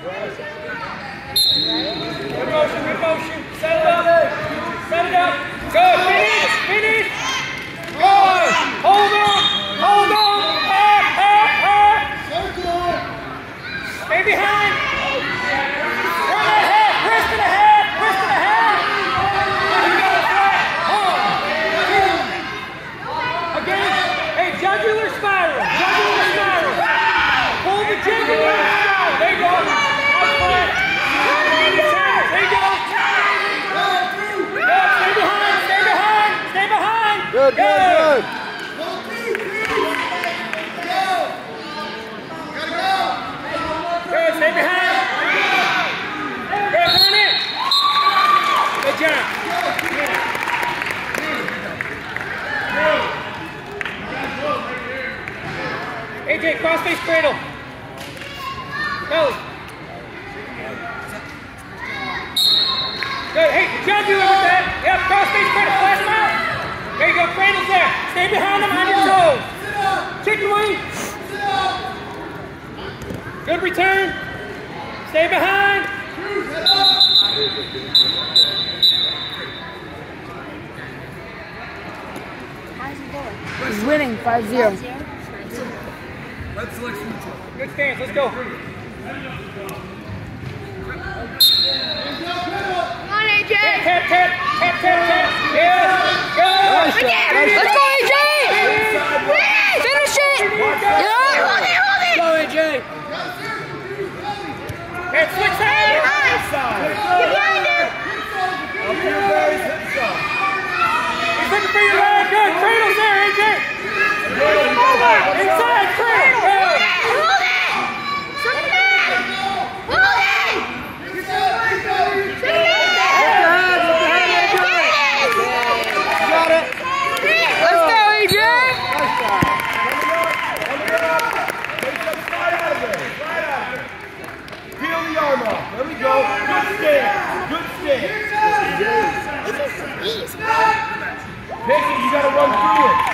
Good motion, good motion. Set it up. Set it up. Good. Finish. Finish. Good. Hold on. Hold on. Stay behind. Run ahead. Wrist to the head. Wrist to the head. You got it flat. Again. Hey, jugular spiral. Jugular spiral. Pull the jugular spiral. There you go. Out flat. There you go. Good. Stay behind. Stay behind. Stay behind. Good, good, good. Good, stay behind. Good, run it. Good job. AJ, cross-face cradle. Go. Good, hey, jugular with that. Yep, cross-face cradle, flash him out. There you go, cradle's there. Stay behind him on your toes. Chicken wing. Good return. Stay behind. How's he going? He's winning 5-0. Good stance. Let's go. Come on, AJ. Tap, tap, tap, tap, tap, tap. Yes. Good. Let's go, AJ! Finish it! Yeah! Hold it, hold it. Go, AJ! Head switch side. Get behind him. He's looking for your leg. Good. Cradle's there, AJ. Over. Inside. Cradle. Good. Hold it. Hold it. Hold it. Got it! Let's go, AJ! Peel the arm off. There we go. Good stance. Good stance. This is easy. Pick it. You got to run through it.